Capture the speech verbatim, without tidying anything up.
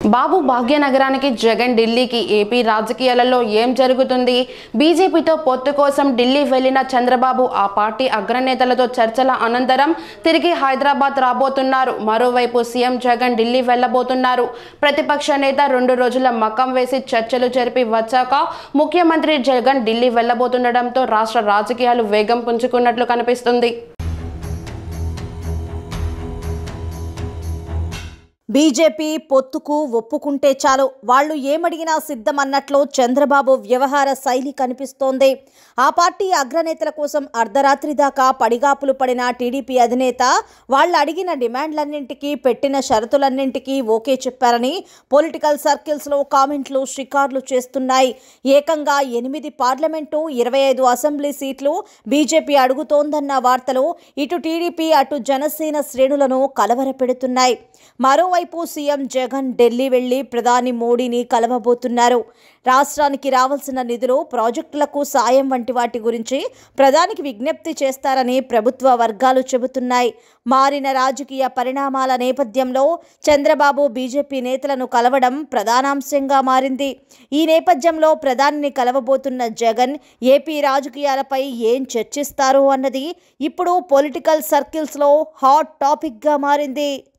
బాబు భాగ్యనగరానికి జగన్ ఢిల్లీకి ఏపీ రాజకీయాలలో ఏం జరుగుతుంది? బీజేపీతో పొత్తు కోసం ఢిల్లీ వెళ్లిన చంద్రబాబు ఆ పార్టీ అగ్రనేతలతో చర్చల అనంతరం తిరిగి హైదరాబాద్ రాబోతున్నారు. మరోవైపు సీఎం జగన్ ఢిల్లీ వెళ్లబోతున్నారు. ప్రతిపక్ష నేత రెండు రోజుల మకం వేసి చర్చలు జరిపి వచ్చాక ముఖ్యమంత్రి జగన్ ఢిల్లీ వెళ్లబోతుండటంతో రాష్ట్ర రాజకీయాలు వేగం పుంజుకున్నట్లు కనిపిస్తుంది. బీజేపీ పొత్తుకు ఒప్పుకుంటే చాలు, వాళ్ళు ఏమడిగినా సిద్ధమన్నట్లు చంద్రబాబు వ్యవహార శైలి కనిపిస్తోంది. ఆ పార్టీ అగ్రనేతల కోసం అర్ధరాత్రి దాకా పడిగాపులు పడిన టీడీపీ అధినేత వాళ్ళు అడిగిన డిమాండ్లన్నింటికీ, పెట్టిన షరతులన్నింటికీ ఓకే చెప్పారని పొలిటికల్ సర్కిల్స్లో కామెంట్లు షికార్లు చేస్తున్నాయి. ఏకంగా ఎనిమిది పార్లమెంటు, ఇరవై ఐదు అసెంబ్లీ సీట్లు బీజేపీ అడుగుతోందన్న వార్తలు ఇటు టీడీపీ అటు జనసేన శ్రేణులను కలవరపెడుతున్నాయి. మరోవైపు వైపు సీఎం జగన్ ఢిల్లీ వెళ్లి ప్రధాని మోడీని కలవబోతున్నారు. రాష్ట్రానికి రావాల్సిన నిధులు, ప్రాజెక్టులకు సాయం వంటి వాటి గురించి ప్రధానికి విజ్ఞప్తి చేస్తారని ప్రభుత్వ వర్గాలు చెబుతున్నాయి. మారిన రాజకీయ పరిణామాల నేపథ్యంలో చంద్రబాబు బీజేపీ నేతలను కలవడం ప్రధానాంశంగా మారింది. ఈ నేపథ్యంలో ప్రధానిని కలవబోతున్న జగన్ ఏపీ రాజకీయాలపై ఏం చర్చిస్తారు అన్నది ఇప్పుడు పొలిటికల్ సర్కిల్స్లో హాట్ టాపిక్గా మారింది.